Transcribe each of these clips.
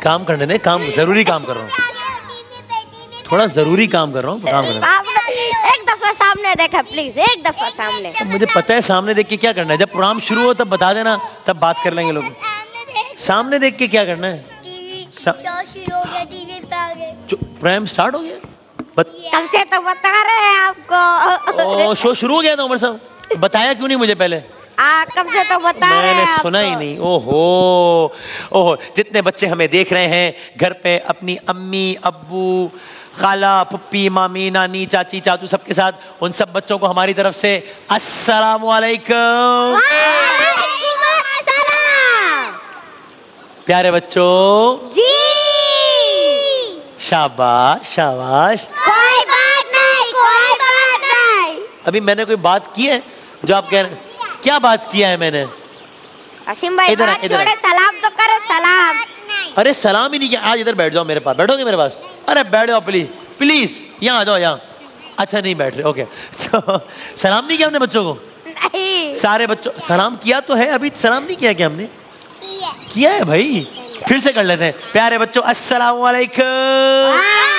काम करने दे, काम जरूरी काम कर रहा हूँ, थोड़ा जरूरी काम कर रहा हूँ, काम कर रहा हूँ। एक दफा सामने देखा प्लीज, एक दफा सामने। मुझे पता है सामने देख के क्या करना है, जब प्रोग्राम शुरू हो तब बता देना, तब बात कर लेंगे लोग। सामने देख के क्या करना है? प्रोग्राम स्टार्ट हो गया, कब से तो बता रहे हैं आपको। शो शुरू हो गया था उमर साहब, बताया क्यों नहीं मुझे पहले? कब से तो बता रहे हैं, मैंने सुना ही नहीं। ओहो ओहो, जितने बच्चे हमें देख रहे हैं घर पे, अपनी अम्मी अब्बू खाला पुप्पी मामी नानी चाची चाचू सबके साथ, उन सब बच्चों को हमारी तरफ से अस्सलामु अलैकुम। प्यारे बच्चों जी, शाबाश शाबाश। कोई बात नहीं, कोई बात नहीं। अभी मैंने कोई बात की है जो आप कह रहे हैं? क्या बात किया है मैंने? असीम भाई इधर हाथ छोड़े, सलाम तो करो, सलाम। अरे सलाम ही नहीं किया। आज इधर बैठ जाओ मेरे पास, बैठोगे मेरे पास? अरे बैठ जाओ प्लीज प्लीज, यहाँ आ जाओ यहाँ। अच्छा नहीं बैठ रहे, ओके। तो सलाम नहीं किया हमने बच्चों को? नहीं। सारे बच्चों सलाम किया तो है, अभी सलाम नहीं किया क्या हमने? किया है भाई, फिर से कर लेते हैं। प्यारे बच्चों अस्सलामु अलैकुम।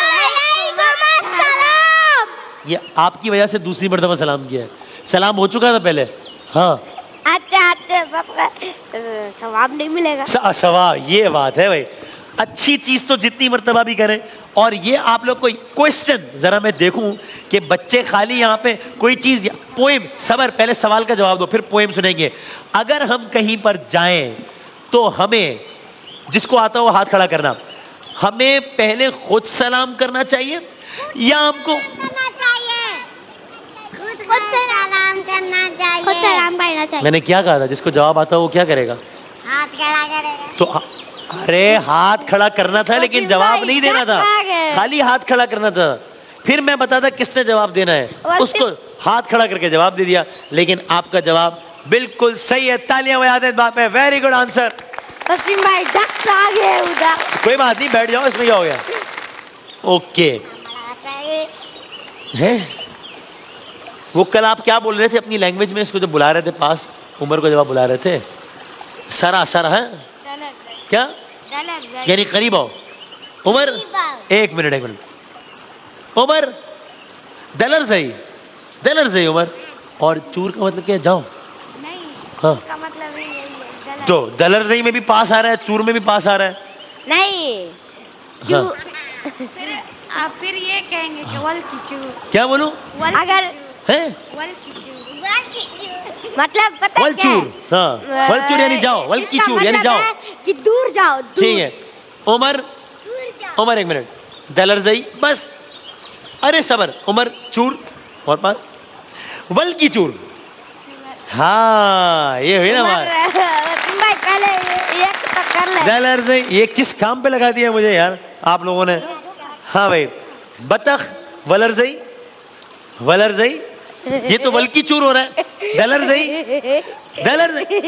ये आपकी वजह से दूसरी मर्तबा सलाम किया है, सलाम हो चुका था पहले। हाँ अच्छा सवाब नहीं मिलेगा। सवाब, ये बात है भाई। अच्छी चीज तो जितनी मर्तबा भी करें। और ये आप लोग को क्वेश्चन जरा मैं देखूं कि बच्चे खाली यहाँ पे कोई चीज पोएम, सबर, पहले सवाल का जवाब दो फिर पोएम सुनेंगे। अगर हम कहीं पर जाएं तो हमें, जिसको आता हो हाथ खड़ा करना, हमें पहले खुद सलाम करना चाहिए या हमको खुद सलाम करना चाहिए? खुद सलाम करना चाहिए। मैंने क्या कहा था? जिसको जवाब आता हो वो क्या करेगा? हाथ खड़ा करेगा। तो अरे हाथ खड़ा करना था लेकिन जवाब नहीं देना था, खाली हाथ खड़ा करना था। फिर मैं बताता किसने जवाब देना है, उसको हाथ खड़ा करके जवाब दे दिया। लेकिन आपका जवाब बिल्कुल सही है, तालियां बजाते हैं बाप में। Very good answer. भाई डक्स आ गए उधर। कोई बात नहीं, बैठ जाओ, इसमें क्या हो गया? ओके है। वो कल आप क्या बोल रहे थे अपनी लैंग्वेज में, इसको जब बुला रहे थे पास, उमर को जब आप बुला रहे थे? सरा सरा है क्या? यानी करीब आओ। उमर एक मिनट उमर, दलर सही उमर। और चूर का मतलब क्या है? जाओ। नहीं, हाँ का मतलब यही है। तो दलर सही में भी पास आ रहा है, चूर में भी पास आ रहा है। नहीं क्यों? आप फिर ये कहेंगे कि वल की चूर। क्या बोलूं? अगर है वल की चूर मतलब पता वल क्या है? चूर, हाँ वल चूर यानी जाओ, वल की चूर यानी जाओ कि दूर जाओ। ठीक है उमर, उमर एक मिनट, दलर सही बस। अरे सबर, उमर चूर और पास वल की चूर। हाँ ये हुई ना बात। भाई पहले ये तो कर ले। दलर सही, ये किस काम पे लगा दिया मुझे यार आप लोगों ने? हाँ भाई, बतख वलर सही, वलर सही, ये तो वल की चूर हो रहा है। दलर सही, दलर सही।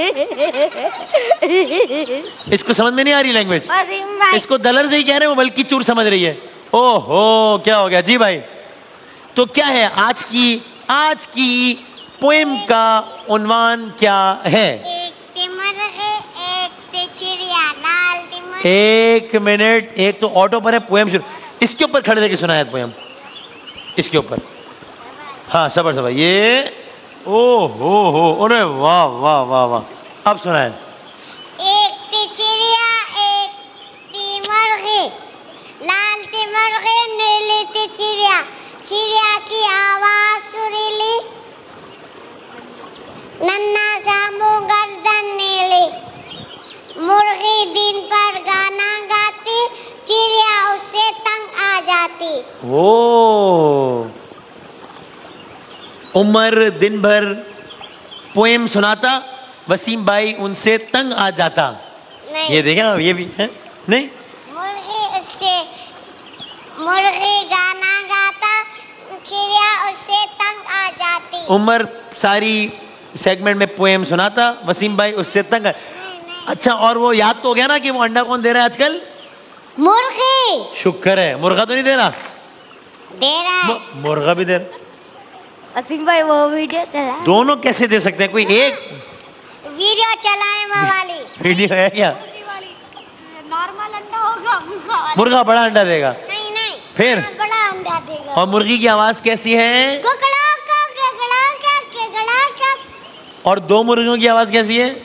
इसको समझ में नहीं आ रही लैंग्वेज, इसको दलर सही कह रहे हैं, वो वल की चूर समझ रही है। ओहो क्या हो गया जी भाई? तो क्या है आज की पोएम का उन्वान क्या है? एक मिनट, एक तो ऑटो पर है, पोएम शुरू। इसके ऊपर खड़े रह के सुनाया पोएम, इसके ऊपर। हाँ सबर सबर, ये ओ हो, अरे वाह वाह वाह वाह। अब सुनाए। एक चिड़िया एक मुर्गी, लाल ती मुर्गी नीली ती चिड़िया, चिड़िया की आवाज सुरीली, नन्हा सा मुंह गर्दन नीली, मुर्गी दिन पर गाना गाती, चिड़िया उससे तंग आ जाती। ओ उमर दिन भर पोएम सुनाता, वसीम भाई उनसे तंग आ जाता। नहीं। ये देखें ये भी है नहीं? मुर्गी गाना गाता, चिड़िया उससे तंग आ जाती। उमर सारी सेगमेंट में पोएम सुनाता, वसीम भाई उससे तंग। अच्छा और वो याद तो हो गया ना कि वो अंडा कौन दे रहा है आजकल? मुर्गी। शुक्र है, मुर्गा तो नहीं दे रहा? दे रहा है। मुर्गा भी दे रहा। असीम भाई वो वीडियो चला, दोनों कैसे दे सकते हैं? कोई एक वीडियो चलाए वो वाली। वीडियो है क्या? नॉर्मल अंडा होगा, मुर्गा वाला। मुर्गा बड़ा अंडा देगा। नहीं नहीं। फिर? हाँ, बड़ा अंडा देगा। और मुर्गी की आवाज कैसी है? और दो मुर्गियों की आवाज कैसी है?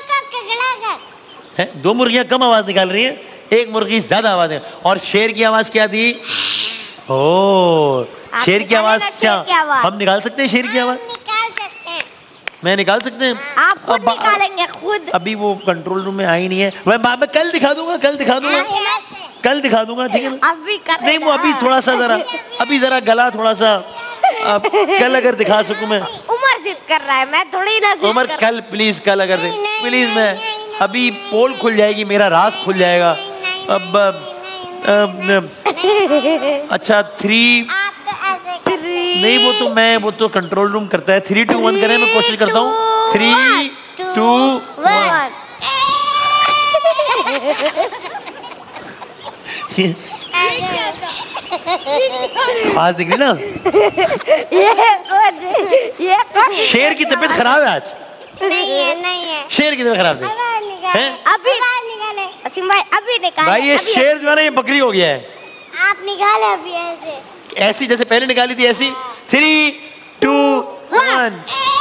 है? दो मुर्गियां कम आवाज निकाल रही हैं, एक मुर्गी ज्यादा आवाज है। और शेर की आवाज क्या थी? ओ, शेर की आवाज क्या हम निकाल सकते हैं? शेर की आवाज निकाल सकते हैं। मैं निकाल सकते हैं? आप खुद निकालेंगे खुद। अभी वो कंट्रोल रूम में आई नहीं है। मैं कल दिखा दूंगा, कल दिखा दूंगा, कल दिखा दूंगा, ठीक है ना? अभी कर नहीं, वो अभी थोड़ा सा जरा, अभी जरा गला थोड़ा सा, अब कल अगर दिखा सकूं मैं। उमर जिद कर रहा है, मैं थोड़ी ना जिद उमर कर कल प्लीज, कल अगर दे प्लीज। मैं अभी पोल खुल जाएगी, मेरा राज खुल जाएगा। अब अच्छा 3 नहीं, वो तो कंट्रोल रूम करता है। 3, 2, 1 करें, मैं कोशिश करता हूँ। 3, 2, 1। आज दिख रही ना? ये शेर की तबीयत खराब है आज। नहीं है। शेर की तबीयत खराब है। अभी निकाले असीम भाई, अभी निकाले। भाई ये शेर जो है ना, ये बकरी हो गया है। आप निकाले अभी ऐसी जैसे पहले निकाली थी, ऐसी। 3, 2, 1।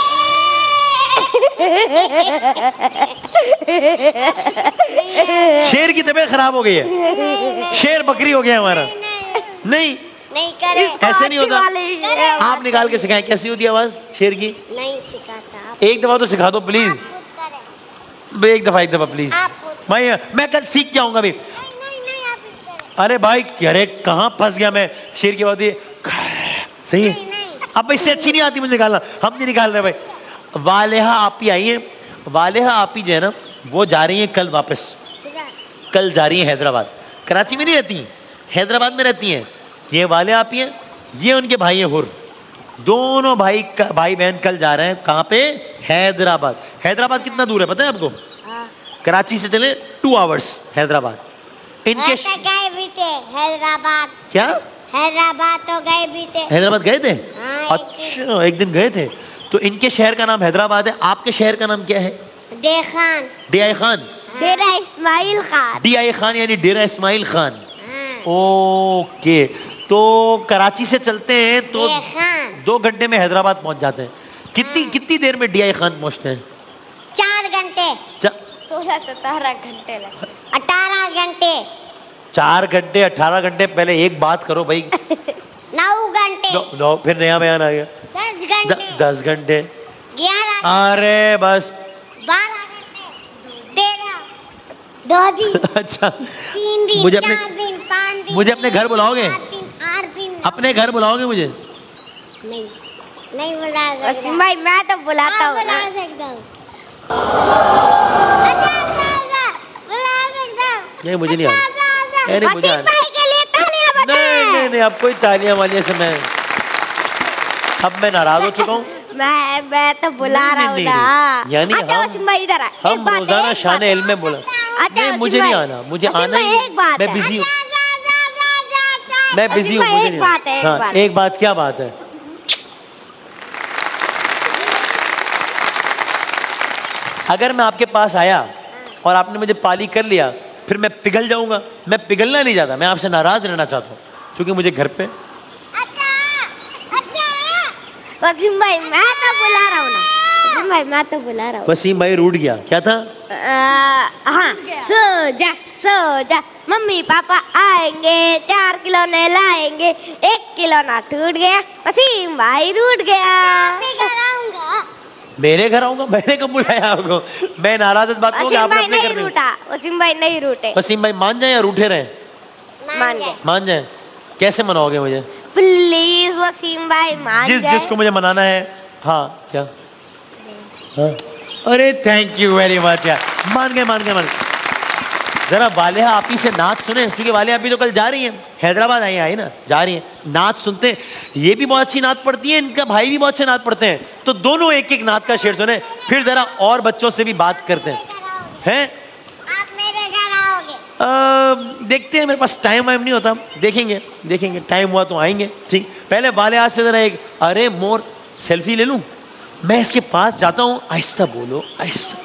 शेर की तबीयत खराब हो गई है, शेर बकरी हो गया हमारा। नहीं करे। ऐसे नहीं होता। आप निकाल के सिखाएं कैसी होती है आवाज शेर की। नहीं सिखाता आप। एक दफा तो सिखा दो प्लीज। एक दफा प्लीज भाई, मैं कल सीख के आऊंगा भी। नहीं आप। अरे भाई, अरे कहाँ फंस गया मैं। शेर की आवाज सही है। अब इससे अच्छी नहीं आती मुझे निकालना, हम नहीं निकाल रहे भाई। वालेहा आपी आई है। वालेहा आपी जो है ना, वो जा रही है कल वापस। कल जा रही है हैदराबाद। कराची में नहीं रहती, हैदराबाद में रहती हैं। ये वाले आपी हैं, ये उनके भाई हैं हुर। दोनों भाई बहन कल जा रहे हैं। कहाँ पे? हैदराबाद। हैदराबाद कितना दूर है पता है आपको? कराची से चले 2 आवर्स हैदराबाद। इनके गए भी थे हैदराबाद। क्या? हैदराबाद तो गए भी थे। हैदराबाद गए थे? हाँ, अच्छा, एक दिन गए थे। तो इनके शहर का नाम हैदराबाद है। आपके शहर का नाम क्या है? डेरा खान। डेरा इस्माइल खान। DI खान यानी डेरा इस्माइल खान। ओके, तो कराची से चलते हैं तो 2 घंटे में हैदराबाद पहुंच जाते हैं। कितनी देर में DI खान पहुंचते हैं? 4 घंटे। 16-17 घंटे लगे। 18 घंटे। 4 घंटे 18 घंटे। पहले एक बात करो भाई। 9 घंटे। नो, फिर नया बयान आ गया। 10 घंटे। 10 घंटे। 11। अरे बस 12 घंटे। 13। 2 दिन। अच्छा, 3 दिन। मुझे अपने 4 दिन, 5 दिन। मुझे अपने घर बुलाओगे? 7 दिन, 8 दिन। अपने घर बुलाओगे मुझे? नहीं बुला सकता। असीम भाई, मैं तो बुलाता हूँ। बुला सकता हूँ। बुला सकता हूँ। नहीं, मुझे नहीं आता। नहीं, मुझे असीम भाई के लिए तालियां बजाएं। नहीं, अब कोई तालियां वालियां से मैं अब मैं नाराज हो चुका हूँ। मैं तो बुला रहा हूँ ना। यानी अच्छा वसीम भाई इधर आ। हम रोजाना शान इल्म में बोला। नहीं, मुझे नहीं आना, मुझे आना ही। मैं बिजी हूँ, मैं बिजी हूँ, मुझे नहीं। हाँ, एक बात। क्या बात है? अगर मैं आपके पास आया और आपने मुझे पाली कर लिया, फिर मैं पिघल जाऊंगा। मैं पिघलना नहीं चाहता, मैं आपसे नाराज रहना चाहता हूँ, क्योंकि मुझे घर पे। वसीम भाई, मैं तो बुला रहा हूँ ना। वसीम भाई, मैं तो बुला रहा हूँ। वसीम भाई रूठ गया। क्या था? हाँ, सो जा मम्मी पापा आएंगे, 4 खिलौने लाएंगे, 1 खिलौना टूट गया, वसीम भाई रूठ गया। मेरे घर आऊंगा? मैंने कब बुलाया आपको? मैं नाराज इस बात को, वसीम भाई नहीं रूठा। वसीम भाई नहीं रूठे। वसीम भाई मान जाए या रूठे रहे? मान जाए। कैसे मनाओगे मुझे? प्लीज वसीम भाई मान जाए। जिसको मुझे मनाना है। हाँ, क्या? हाँ? अरे थैंक यू वेरी मच यार, मान गए। जरा वालेहा आपी से नाच सुने, क्योंकि वालेहा आपी तो कल जा रही हैं हैदराबाद। आई ना, जा रही हैं। नाच सुनते हैं। ये भी बहुत अच्छी नाच पढ़ती है, इनका भाई भी बहुत अच्छे नाच पढ़ते हैं। तो दोनों एक नाच का शेर सुने, फिर जरा और बच्चों से भी बात करते हैं। आप मेरे घर आओगे? देखते हैं, मेरे पास टाइम नहीं होता। देखेंगे टाइम हुआ तो आएंगे। ठीक, पहले वालेहा से जरा एक अरे मोर सेल्फी ले लूं। मैं इसके पास जाता हूँ। आहिस्ता बोलो, आहिस्ता।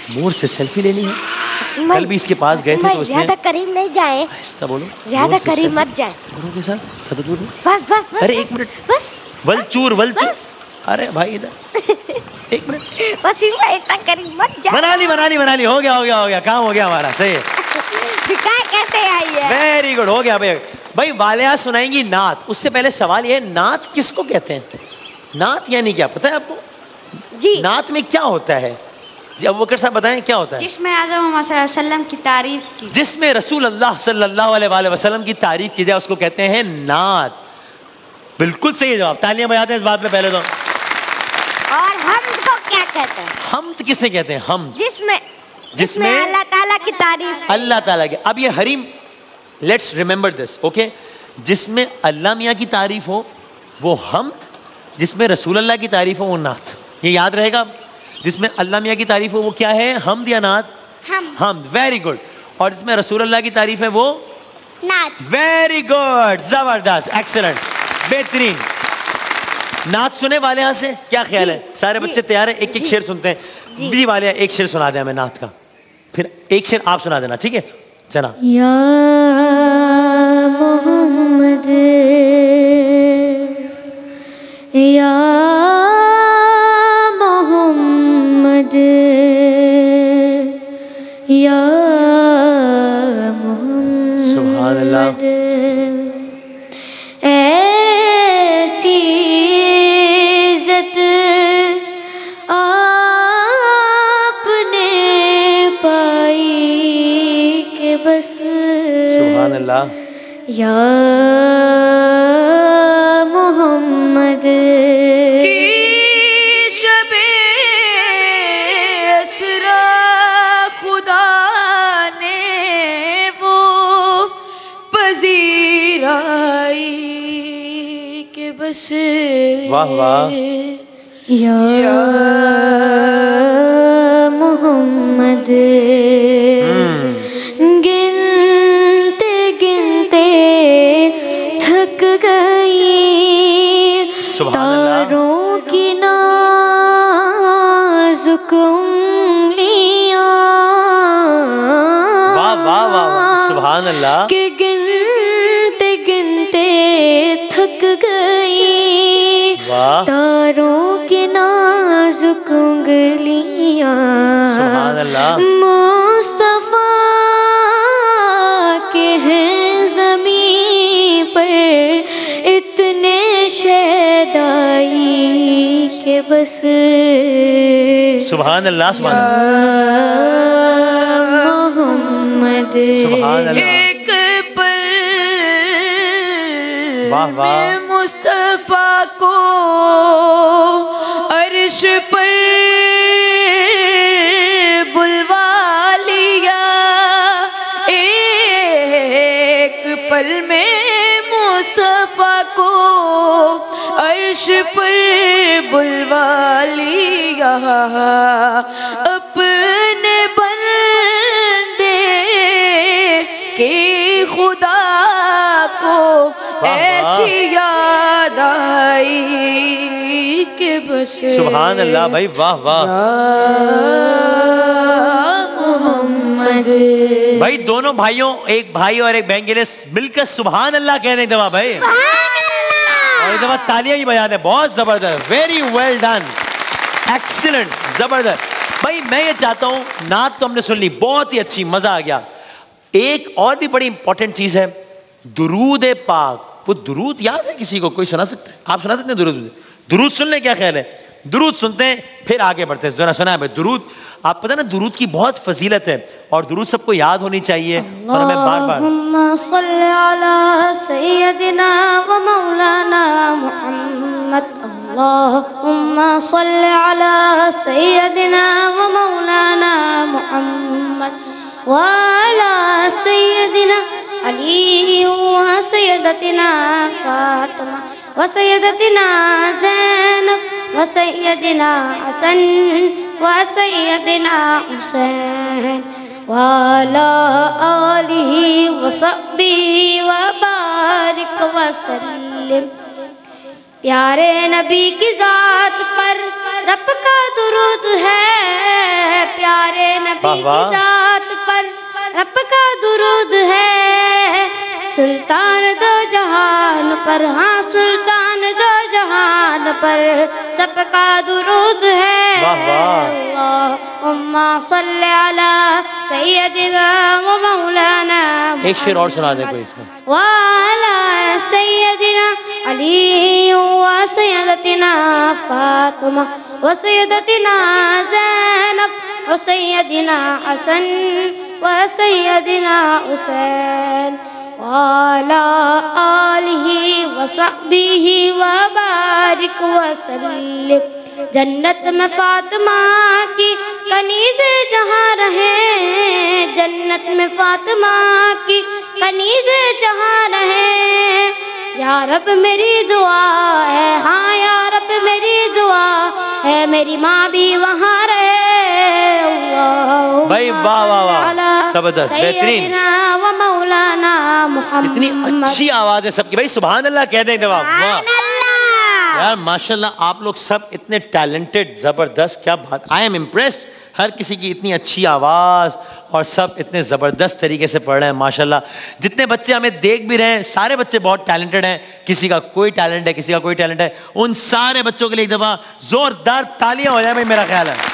मोर से सेल्फी लेनी है। वसीम कल भाई, भी इसके पास गए थे वसीम तो भाई, उसने ज्यादा करीब नहीं जाए, आहिस्ता बोलो, ज्यादा मोर से करीब सेल्फी। मत जाए। मोरों के साथ सदगुरु। बस बस बस अरे बस, एक मिनट, बस वलचूर वलचूर। बस। अरे भाई इधर एक मिनट, वसीम भाई इतना करीब मत जा। बना ली, हो गया, काम हो गया हमारा, सही है। दिखाए कैसे आई है। वेरी गुड, हो गया भाई। वालिया सुनाएंगी नात। उससे पहले सवाल ये है, नात किसको कहते हैं? नात यानी क्या पता है आपको? जी, नात में क्या होता है? जी अबू बकर साहब बताएं क्या होता है? जिसमें आज़म मोहम्मद सल्लल्लाहु अलैहि वसल्लम की तारीफ की, जिसमें रसूल अल्लाह सल्लल्लाहु अलैहि वसल्लम की तारीफ की जाए उसको कहते हैं नात। बिल्कुल सही जवाब, तालियां बजाते हैं इस बात में पहले तो। और हम को क्या कहते हैं? हमद किसे कहते हैं? हम जिसमें अल्लाह ताला की तारीफ। अल्लाह ताला के। अब ये हरीम, लेट्स रिमेंबर दिस, ओके? जिसमें अल्लाह मियाँ की तारीफ हो वो हमद, जिसमें रसूल अल्लाह की तारीफ हो वो नात। ये याद रहेगा। जिसमें अल्लाह मियाँ की तारीफ हो वो क्या है? हमद या नात? हमद। Very good. और जिसमें रसूल अल्लाह की तारीफ है वो नात। वेरी गुड, जबरदस्त, एक्सीलेंट, बेहतरीन। नात सुने वाले यहाँ से क्या ख्याल है? सारे बच्चे तैयार है? एक एक शेर सुनते हैं। जी वाले एक शेर सुना दे हमें नात का, फिर एक शेर आप सुना देना, ठीक है? चला। या मोहम्मद या मोहम्मद या मोहम्मद, सुभान अल्लाह। ऐसी इज्जत आपने पाई के बस सुभान अल्लाह। या मोहम्मद की शबे असरा खुदा ने वो पजीराई के बस। वाह वाह। या मोहम्मद गिनते गिनते थक गई तारों की नाजुक उंगलियां। वाह वाह वाह, सुभान अल्लाह। कि गिनते गिनते थक गई वाह, तारों की नाजुक उंगलियां। सुभान अल्लाह। मुस्तफा के हैं ज़मीं पर इतने शैदाई के बस। सुभान अल्लाह, सुभान अल्लाह, मोहम्मद सुभान अल्लाह। एक पल वाह वाह। में मुस्तफा को अर्श पर बुलवा लिया। एक पल में मुस्तफा को अर्श पर बुलवा लिया। अपने बंदे के खुदा को ऐसी याद आई कि बस। सुभान अल्लाह भाई, वाह वाह। मोहम्मद। भाई दोनों भाइयों, एक भाई और एक बहन के लिए मिलकर सुभान अल्लाह कह दें दवा भाई, और एक दफा तालियां भी बजा दें। बहुत जबरदस्त, वेरी वेल डन, एक्सीलेंट, जबरदस्त। भाई मैं ये चाहता हूँ, नात तो हमने सुन ली, बहुत ही अच्छी, मजा आ गया। एक और भी बड़ी इंपॉर्टेंट चीज है, दुरूद पाक। वो दुरूद याद है किसी को? कोई सुना सकता है? आप सुना सकते हैं दुरूद? दुरूद सुन ले, क्या ख्याल है? दुरूद सुनते हैं फिर आगे बढ़ते हैं। जरा सुना है भाई दुरूद। आप पता ना दुरूद की बहुत फजीलत है और दुरूद सबको याद होनी चाहिए और हमें बार बार। अल्लाहुम्मा सल्ली अला सय्यदिना व मौलाना मुहम्मद। अल्लाहुम्मा सल्ली अला सय्यदिना व मौलाना मुहम्मद व अला सय्यदिना अली व सय्यदतिना फातिमा व सय्यदतिना ज़ैनब व सय्यदिना हसन व सय्यदिना हुसैन व अला आलिहि व सहबिहि व बारिक व सल्लिम। प्यारे नबी की ज़ात पर रब का दुरूद है, प्यारे नबी की जात पर रब का दुरूद है, सुल्तान दो जहान पर, हाँ सुल्तान दो जहान पर सबका दुरूद है। अल्लाहुम्मा सल्ली अला सय्यदिना व मौलाना, एक शेर और सुना दे कोई इसमें। वाला सय्यदिना अली व सय्यदतिना फातिमा व सय्यदतिना ज़ैनब व सय्यदिना हसन व सय्यदिना हुसैन वाला आलिही व सहबिही व बारिक व सल्लिम। जन्नत में फातिमा की कनीज़े जहाँ रहे, जन्नत में फातिमा की कनीज़े जहाँ रहे, या रब मेरी दुआ है, हाँ या रब मेरी दुआ है, मेरी माँ भी वहाँ रहे। भाई वाह वाह वाह, जबरदस्त, बेहतरीन, व मौलाना मुहम्मद। इतनी अच्छी आवाज है सबकी, भाई सुभान अल्लाह कह दें जवाब। वाह यार माशाल्लाह, आप लोग सब इतने टैलेंटेड, जबरदस्त, क्या बात, आई एम इम्प्रेस्ड। हर किसी की इतनी अच्छी आवाज़ और सब इतने ज़बरदस्त तरीके से पढ़ रहे हैं माशाल्लाह। जितने बच्चे हमें देख भी रहे हैं, सारे बच्चे बहुत टैलेंटेड हैं, किसी का कोई टैलेंट है, किसी का कोई टैलेंट है। उन सारे बच्चों के लिए एक दफ़ा ज़ोरदार तालियां हो जाए भाई, मेरा ख्याल है।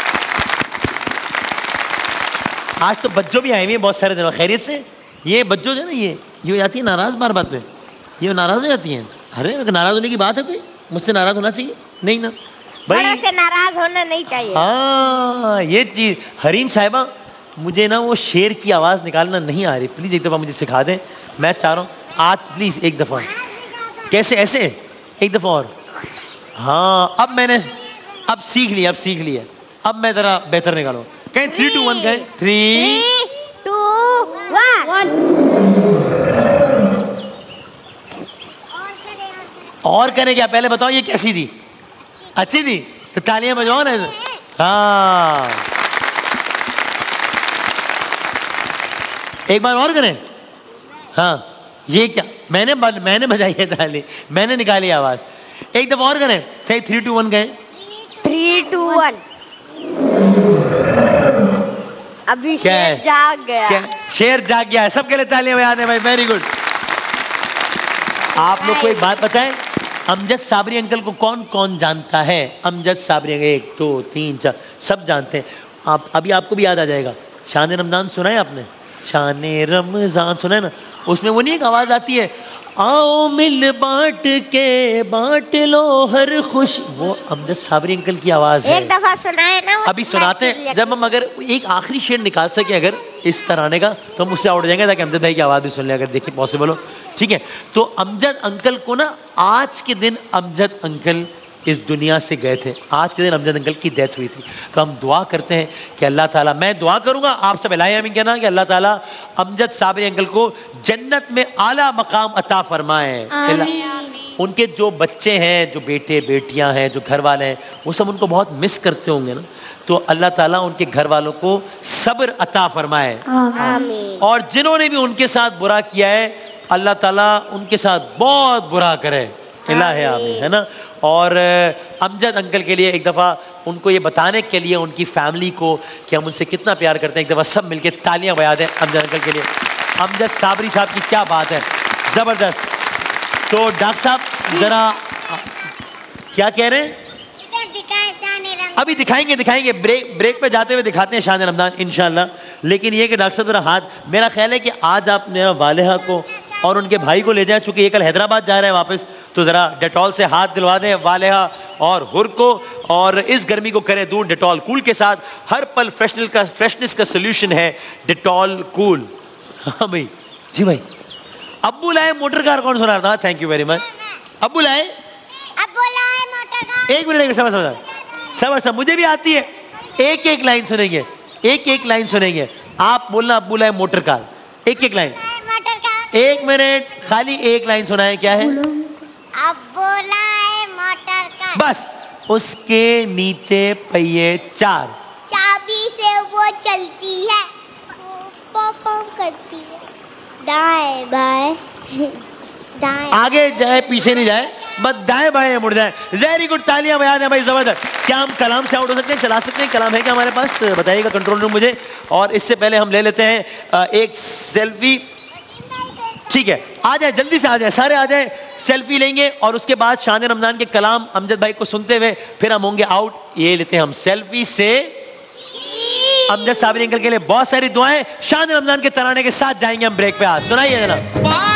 आज तो बच्चों भी आए हुए हैं बहुत सारे दिनों, खैरियत से। ये बच्चों जो है ना, ये हो जाती है नाराज़ बार बात पे, ये नाराज़ हो जाती हैं। अरे नाराज़ होने की बात है कोई? मुझसे नाराज़ होना चाहिए नहीं ना भाई, से नाराज़ होना नहीं चाहिए। हाँ ये चीज़। हरीम साहिबा, मुझे ना वो शेर की आवाज़ निकालना नहीं आ रही, प्लीज़ एक दफ़ा मुझे सिखा दें। मैं चाह रहा हूँ आज प्लीज़ एक दफ़ा। कैसे? ऐसे एक दफ़ा और। हाँ अब मैंने अब सीख लिया, अब मैं ज़रा बेहतर निकालूँ। कहें 3 2 1 कहें 3 2 1। और करें क्या? पहले बताओ ये कैसी थी? अच्छी थी तो तालियां बजाओ ना। हाँ एक बार और करें। हाँ ये क्या, मैंने बजाई है ताली, मैंने निकाली आवाज। एक दफा और करें, सही 3 2 1 कहें। 3 2 1। अभी क्या शेर है? जाग गया। क्या? शेर जाग गया है। सबके लिए तालियां बजाते हैं भाई, वेरी गुड। आप लोग को एक बात पता है, अमजद साबरी अंकल को कौन कौन जानता है? अमजद साबरी 1 2 3 4 सब जानते हैं। आप अभी आपको भी याद आ जाएगा। शान रमज़ान सुना है आपने? शान रमज़ान सुना है ना? उसमें वो नहीं एक आवाज़ आती है, आओ मिल बांट लो हर खुश, वो अमजद साबरी अंकल की आवाज़ है। एक दफा सुनाए ना, अभी सुनाते हैं। जब हम अगर एक आखिरी शेर निकाल सके अगर इस तराने का, तो हम उससे आउट जाएंगे, ताकि अमजद भाई की आवाज़ भी सुन ले, अगर देखिए पॉसिबल हो। ठीक है, तो अमजद अंकल को ना, आज के दिन अमजद अंकल इस दुनिया से गए थे, आज के दिन अमजद अंकल की डेथ हुई थी। तो हम दुआ करते हैं कि अल्लाह ताला, मैं दुआ करूंगा, आप सब इलाही आमीन कहना, कि अल्लाह ताला अमजद साबरी अंकल को जन्नत में आला मकाम अता फरमाए। उनके जो बच्चे हैं, जो बेटे बेटियां हैं, जो घर वाले हैं, वो सब उनको बहुत मिस करते होंगे ना, तो अल्लाह ताला उनके घर वालों को सब्र अता फरमाए। आमीन। और जिन्होंने भी उनके साथ बुरा किया है, अल्लाह ताला उनके साथ बहुत बुरा करे, इलाही आमीन, है ना। और अमजद अंकल के लिए एक दफ़ा उनको ये बताने के लिए, उनकी फैमिली को, कि हम उनसे कितना प्यार करते हैं, एक दफ़ा सब मिलके तालियां बजा दें अमजद अंकल के लिए। अमजद साबरी साहब की क्या बात है, ज़बरदस्त। तो डॉक्टर साहब ज़रा क्या कह रहे हैं? अभी दिखाएंगे ब्रेक पे जाते हुए दिखाते हैं शान रमज़ान इंशाल्लाह। लेकिन ये कि डॉक्टर साहब ज़रा हाथ, मेरा ख्याल है कि आज आप मेरा वालिहा को और उनके भाई को ले जाएं, चूँकि ये कल हैदराबाद जा रहे हैं वापस, तो ज़रा डेटॉल से हाथ दिलवा दें वालिहा और हुर को, और इस गर्मी को करें दूर डेटॉल कूल के साथ। हर पल फ्रेशनेस का सोल्यूशन है डेटॉल कूल। हाँ भाई, जी भाई। अब्बू लाए मोटर कार, कौन सुना रहा था? Thank you very much. अब्बू लाए मोटर कार। एक मिनट, समझ मुझे भी आती है। एक लाइन सुनेंगे, एक लाइन सुनेंगे। आप बोलना अब्बू लाए मोटर कार, एक लाइन। Motor car. एक मिनट, खाली एक लाइन सुनाए। क्या है? अब्बू लाए मोटर कार। बस उसके नीचे पहिए 4, चाबी से वो चलती है, पॉम करती है, दाएं बाएं दाएं। आगे जाए पीछे नहीं जाए, बस दाएं बाएं मुड़ जाए। वेरी गुड, तालियां बजा दें भाई, जबरदस्त। क्या हम कलाम से आउट हो सकते हैं, चला सकते हैं? कलाम है क्या हमारे पास, बताइएगा कंट्रोल रूम मुझे। और इससे पहले हम ले लेते हैं एक सेल्फी। ठीक है, आ जाए, जल्दी से आ जाए, सारे आ जाए, सेल्फी लेंगे और उसके बाद शान रमजान के कलाम अमजद भाई को सुनते हुए फिर हम होंगे आउट। ये लेते हैं हम सेल्फी से अमजद साबिर अंकल के लिए बहुत सारी दुआएं। शान रमजान के तराने के साथ जाएंगे हम ब्रेक पे। आज सुनाइए जनाब।